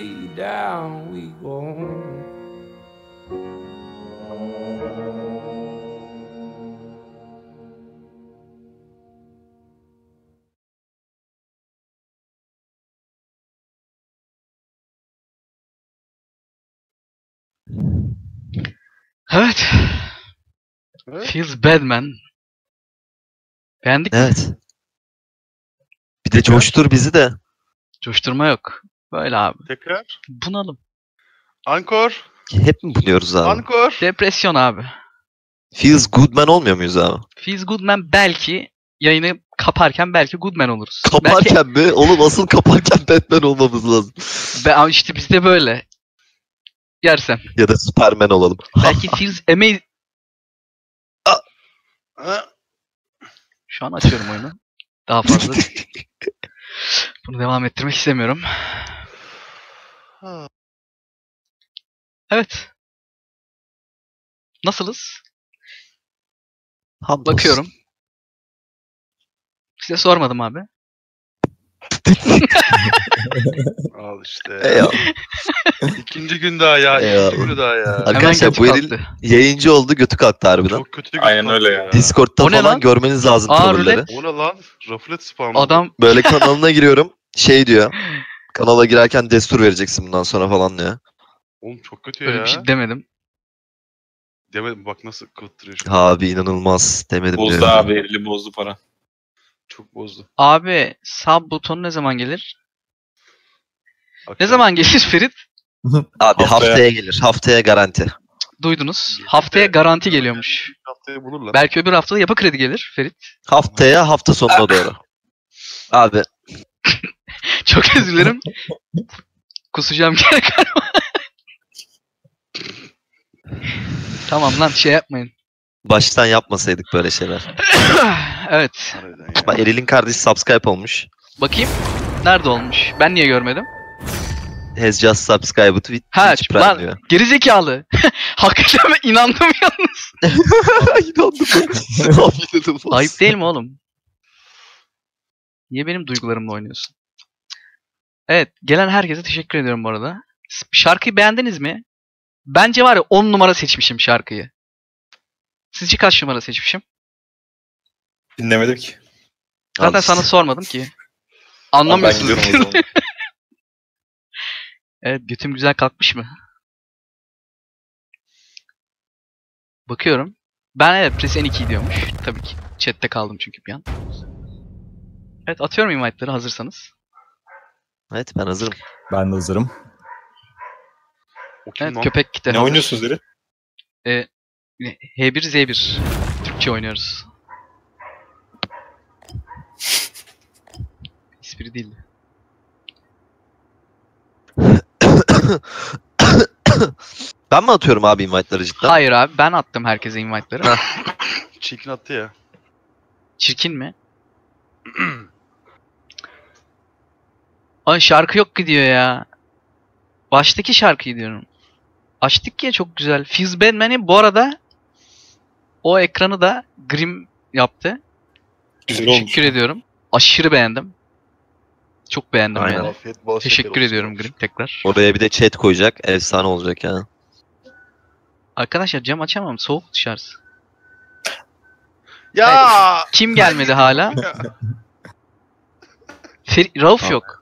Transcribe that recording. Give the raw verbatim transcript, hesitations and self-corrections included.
way down we go home. Evet. Evet. Feels bad man. Beğendik mi? Evet. Bir de coştur bizi de. Coşturma yok. Böyle abi. Tekrar. Bunalım. Ankor. Hep mi buluyoruz abi? Ankor. Depresyon abi. Feels good man olmuyor muyuz abi? Feels good man belki yayını kaparken belki good man oluruz. Kaparken mi? Oğlum asıl kaparken Batman olmamız lazım. Belki, be, işte bizde böyle. Yersen. Ya da Superman olalım. Belki feels amazing. Ha. Şu an açıyorum oyunu. Daha fazla. Bunu devam ettirmek istemiyorum. Ha. Evet. Nasılız? Hamdolsun. Bakıyorum. Size sormadım abi. Al işte. Eyvallah. İkinci gün daha ya. Eyvallah. İkinci gün daha ya. Arkadaşlar götü bu eril kalktı. yayıncı oldu, götü kalktı harbiden. Çok kötü gün Aynen kalktı öyle ya. Discord'da O ne falan lan? görmeniz lazım Aa, tavırları. rulet. O ne lan? Rufflet spam. Adam Böyle kanalına giriyorum. Şey diyor. Kanala girerken destur vereceksin bundan sonra falan diyor. Oğlum çok kötü öyle ya. bir şey demedim. Demedim bak nasıl kıttırıyor şu an. Abi inanılmaz demedim Bozdu diyor. abi, eli bozdu para. Çok bozdu. Abi sub butonu ne zaman gelir? Ne Akşam zaman gelir Ferit? Abi Haftaya. haftaya gelir. Haftaya garanti. Duydunuz. Gelir Haftaya de- garanti geliyormuş. Haftaya bulurlar. Belki öbür haftada yapı kredi gelir Ferit. Haftaya hafta sonuna doğru. Abi Çok özür dilerim. Kusacağım gerek var. Tamam lan şey yapmayın. baştan yapmasaydık böyle şeyler. Evet. Harbiden ya. Bak Eril'in kardeşi subscribe olmuş. Bakayım. Nerede olmuş? Ben niye görmedim? Has just subscribed with Ha Twitch Prime lan diyor. gerizekalı. Hakikaten ben inandım yalnız. İnandım ben. Abi inanılmaz. Ayıp değil mi oğlum? Niye benim duygularımla oynuyorsun? Evet. Gelen herkese teşekkür ediyorum bu arada. Şarkıyı beğendiniz mi? Bence var ya on numara seçmişim şarkıyı. Sizce kaç numara seçmişim? Dinlemedim ki. Zaten Al sana işte. sormadım ki. Abi ben Anlamıyorsunuz. gidiyorum o zaman. Evet, götüm güzel kalkmış mı? Bakıyorum. Ben evet Press N iki diyormuş. Tabii ki. Chat'te kaldım çünkü bir an. Evet, atıyorum invite'ları hazırsanız. Evet ben hazırım. Ben de hazırım. O kim Evet, lan? köpek kite Ne hazır. oynuyorsunuz Deri? Ee, H bir Z bir. Türkçe oynuyoruz. Espri değildi. Ben mi atıyorum abi invite'ları cidden? Hayır abi, ben attım herkese invite'ları. Çirkin attı ya. Çirkin mi? Ay şarkı yok ki diyor ya. Baştaki şarkıyı diyorum. Açtık ya, çok güzel. Fizz Badman'i bu arada o ekranı da Grim yaptı. Güzel olmuş. Teşekkür ediyorum. Aşırı beğendim. Çok beğendim Aynen. yani. Afiyet bol şeker Teşekkür olsun. ediyorum Grim tekrar. Oraya bir de chat koyacak. Efsane olacak yani. Arkadaşlar cam açamam. Soğuk dışarısı. Ya! Kim gelmedi hala? Fer- Rauf yok.